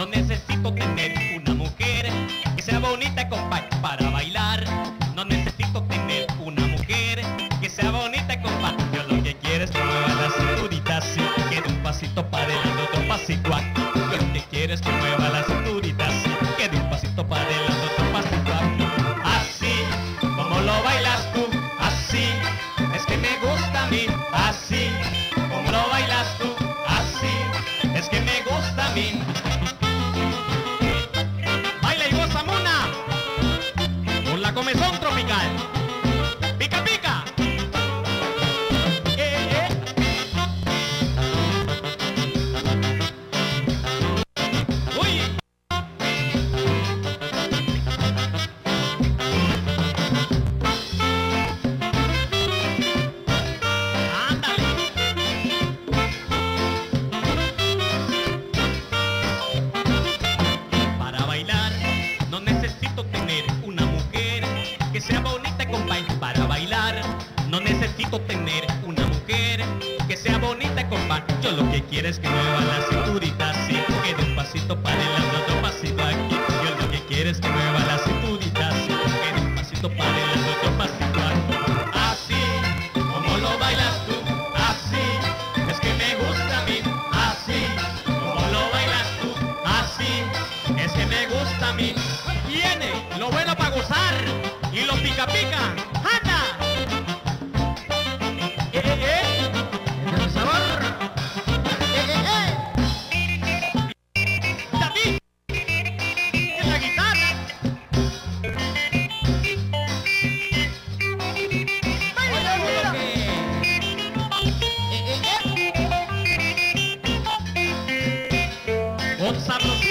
No necesito tener una mujer que sea bonita, compa, para bailar. No necesito tener una mujer que sea bonita, compa. Yo lo que quiero es que mueva la cinturita así, que de un pasito para adelante, otro pasito aquí. Yo lo que quiero es que mueva la cinturita así, que de un pasito para adelante, otro pasito aquí. Así, como lo bailas tú, así, es que me gusta a mí. Así, como lo bailas tú, así, es que me gusta a mí. Baila y goza, mona, con la comezón tropical. Pica, pica. Uy. Ándale. Para bailar no necesito tener una mujer que sea bonita, compa. Para bailar no necesito tener una mujer que sea bonita, compa. Yo lo que quiero es que mueva la cinturita así, que de un pasito para adelante, otro pasito aquí. Yo lo que quiero es que mueva la cinturita así, que de un pasito para adelante, otro pasito aquí. Así, como lo bailas tú, así, es que me gusta a mí. Así, como lo bailas tú, así, es que me gusta a mí. Viene lo bueno para gozar y lo pica pica. ¡Anda! El sabor. David, en la guitarra. Baila lo que. Con sabrosura.